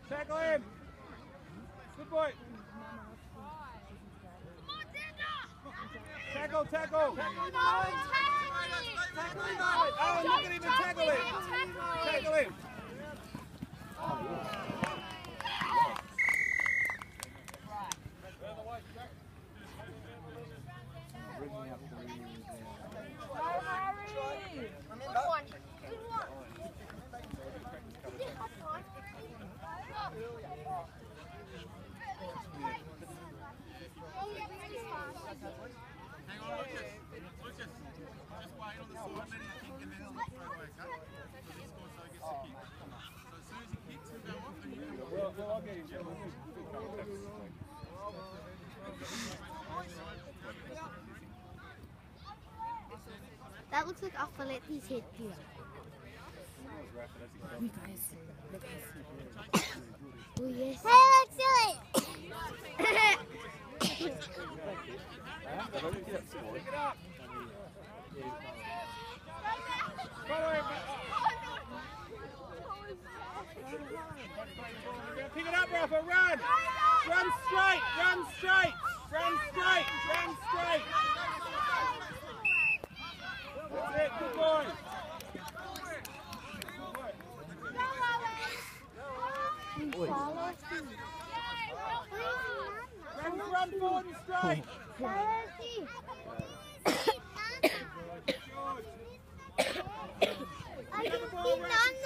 Tackle him. Good boy. Tackle, tackle. Oh, look at him and tackle him. Tackle him. Hang on, Lucas. Lucas, just wait on the side, let him kick, and then he'll look straight away, okay? So he scores, so he gets the kick. So as soon as he kicks, he'll go off, and you come off. Well, I'll get him. That looks like Ama-Fila-I-Sia's head here. You guys, look at this. Oh yes. Hey, look, silly! Pick it up. Follow him. Pick it up, Rafa. Run. Run straight. Run straight. Run straight. Run straight. That's it. Good boy. Run forward and straight. Salesi! I can see none